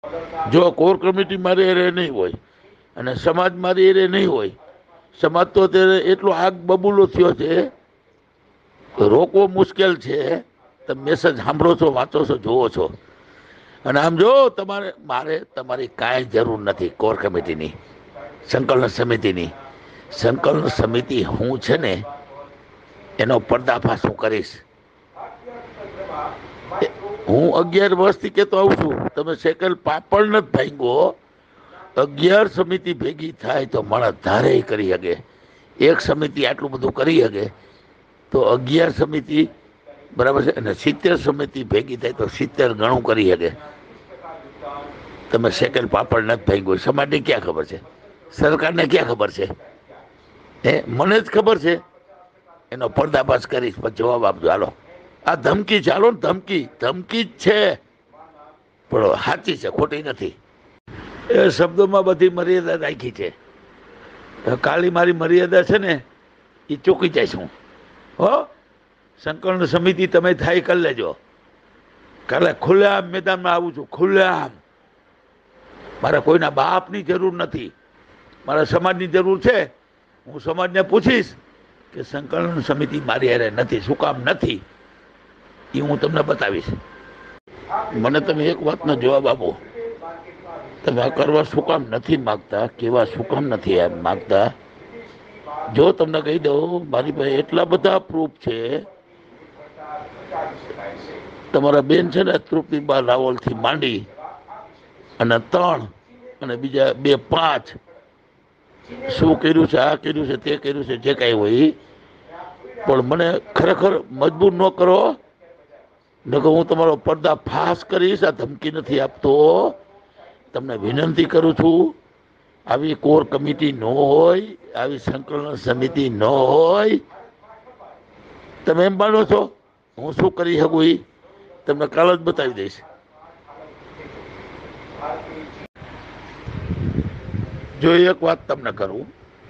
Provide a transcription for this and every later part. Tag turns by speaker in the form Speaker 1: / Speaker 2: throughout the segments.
Speaker 1: જો core committee મારી array નહીં હોય અને સમાજ મારી એરે નહીં હોય, સમાજ તો અત્યારે એટલો આગ બબૂલો થયો છે, રોકવો મુશ્કેલ છે. તમે મેસેજ સાંભળો છો, વાંચો છો, જોવો છો. અને આમ જો મારે તમારી કાંઈ જરૂર નથી કોર કમિટીની, સંકલન સમિતિની. સંકલન સમિતિ હું છે ને એનો પર્દાફાશ હું કરીશ. હું 11 વર્ષથી કહેતો આવું છું, તમે સેકલ પાપડ નથી ભાંગો. 11 સમિતિ ભેગી થાય તો માણસ ધારે કરી શકે. એક સમિતિ આટલું બધું કરી શકે તો 11 સમિતિ બરાબર છે, અને 70 સમિતિ ભેગી થાય તો 70 ગણું કરી શકે. તમે સેકલ પાપડ નથી ભાંગ્યો, સમાજને ક્યાં ખબર છે? સરકારને ક્યાં ખબર છે? મને જ ખબર છે. એનો પર્દાફાશ કરીશ, પછી જવાબ આપજો. હાલો, આ ધમકી ચાલો ને, ધમકી જ છે, પણ સાચી છે, ખોટી નથી. એ શબ્દોમાં બધી મર્યાદા રાખી છે. કાલી મારી મર્યાદા છે ને એ ચૂકી જાય છું. હો, સંકલન સમિતિ તમે થાય કરી લેજો. કાલે ખુલ્લેઆમ મેદાનમાં આવું છું, ખુલ્લેઆમ. મારે કોઈના બાપની જરૂર નથી, મારા સમાજની જરૂર છે. હું સમાજને પૂછીશ કે સંકલન સમિતિ મારી હારે નથી, શું કામ નથી, એ હું તમને બતાવીશ. મને તમે એક વાતનો જવાબ આપો, તમે આ કરવા શું કામ નથી માગતા, કેવા શું કામ નથી એમ માગતા? જો તમને કહી દઉં, મારી પાસે એટલા બધા પ્રૂફ છે. તમારા બેન છે ને તૃપ્તિબા રાવલથી માંડી અને 3 અને બીજા 2 5 શું કર્યું છે, આ કર્યું છે, તે કર્યું છે, જે કાંઈ હોય. પણ મને ખરેખર મજબૂર ન કરો, નકર હું તમારો પર્દાફાશ કરીશ. આ ધમકી નથી આપતો, તમને વિનંતી કરું છું. આવી કોર કમિટી ન હોય, આવી સંકલન સમિતિ ન હોય. તમે એમ માનો છો હું શું કરી શકું? એ તમને કાલ જ બતાવી દઈશ. જો એક વાત તમને કરું,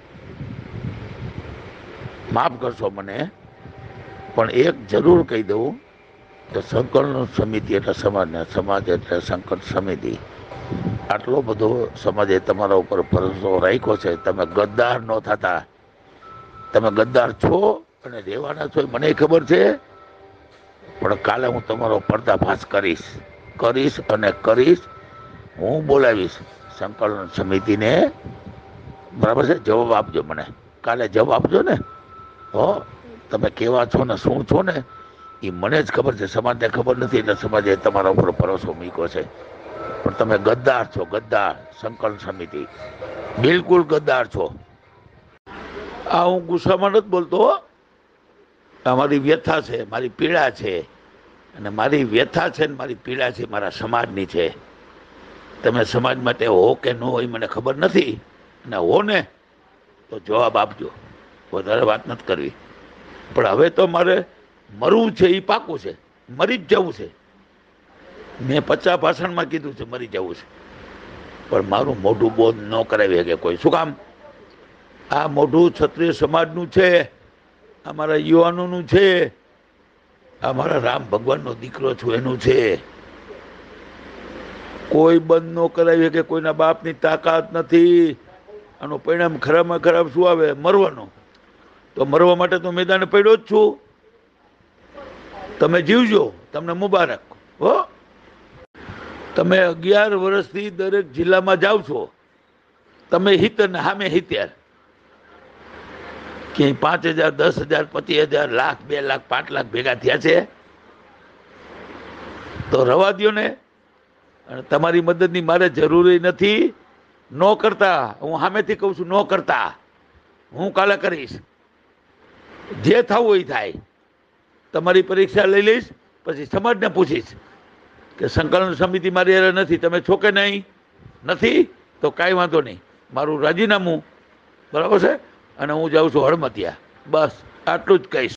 Speaker 1: માફ કરશો મને, પણ એક જરૂર કહી દઉં કે સંકલન સમિતિ એટલે સમાજને, સમાજ એટલે સંકલન સમિતિ. આટલો બધો સમાજે તમારા ઉપર ભરોસો રાખ્યો છે. તમે ગદ્દાર ન થતા. તમે ગદ્દાર છો અને રહેવાના છો, મને ખબર છે. પણ કાલે હું તમારો પર્દાફાશ કરીશ અને કરીશ. હું બોલાવીશ સંકલન સમિતિને, બરાબર છે? જવાબ આપજો મને કાલે, જવાબ આપજો ને. હો, તમે કેવા છો ને શું છો ને એ મને જ ખબર છે, સમાજને ખબર નથી. એટલે સમાજે તમારા ઉપર ભરોસો મૂક્યો છે. પણ તમે ગદ્દાર છો, ગદ્દાર. સંકલન સમિતિ બિલકુલ ગદ્દાર છો. આ હું ગુસ્સામાં નથી બોલતો. આ મારી વ્યથા છે, મારી પીડા છે. અને મારી વ્યથા છે ને મારી પીડા છે મારા સમાજની છે. તમે સમાજ માટે હો કે ન હોય મને ખબર નથી, અને હો ને તો જવાબ આપજો. વધારે વાત નથી કરવી. પણ હવે તો મારે મરવું છે, એ પાકું છે. મરી જ જવું છે. મેં 50 ભાષણમાં કીધું છે મરી જવું છે. પણ મારું મોઢું બંધ ન કરાવી શકે કોઈ. શું કામ? આ મોઢું ક્ષત્રિય સમાજનું છે, અમારા યુવાનોનું છે, અમારા રામ ભગવાનનો દીકરો છું એનું છે. કોઈ બંધ ન કરાવી શકે, કોઈના બાપની તાકાત નથી. આનું પરિણામ ખરાબમાં ખરાબ શું આવે? મરવાનું. તો મરવા માટે તો મેદાને પડ્યો જ છું. તમે જીવજો, તમને મુબારક. હો, તમે 11 વર્ષથી દરેક જિલ્લામાં જાઓ છો. તમે હિત ને સામે 70, ક્યાંય 5,000, 10,000, 25,000, લાખ, 2 લાખ, 5 લાખ ભેગા થયા છે? તો રવા દો ને. અને તમારી મદદની મારે જરૂરી નથી. ન કરતા, હું સામેથી કહું છું, ન કરતા. હું કાલે કરીશ. જે થવું એ થાય. તમારી પરીક્ષા લઈ લઈશ, પછી સમાજને પૂછીશ કે સંકલન સમિતિ મારી હારે નથી, તમે છો કે નહીં? નથી તો કાંઈ વાંધો નહીં, મારું રાજીનામું, બરાબર છે, અને હું જાઉં છું હળમતિયા. બસ આટલું જ કહીશ.